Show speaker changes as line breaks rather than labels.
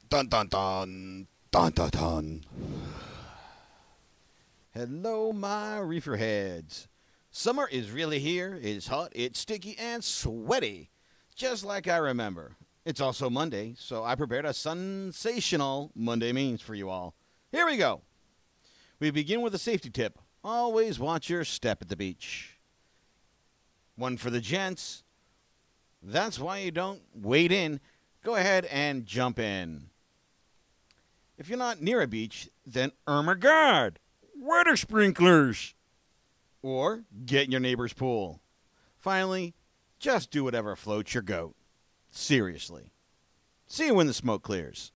Dun dun dun. Dun dun dun. Hello, my reefer heads. Summer is really here. It's hot, it's sticky, and sweaty. Just like I remember. It's also Monday, so I prepared a sensational Monday memes for you all. Here we go. We begin with a safety tip. Always watch your step at the beach. One for the gents. That's why you don't wade in. Go ahead and jump in. If you're not near a beach, then guard, water sprinklers, or get in your neighbor's pool. Finally, just do whatever floats your goat. Seriously. See you when the smoke clears.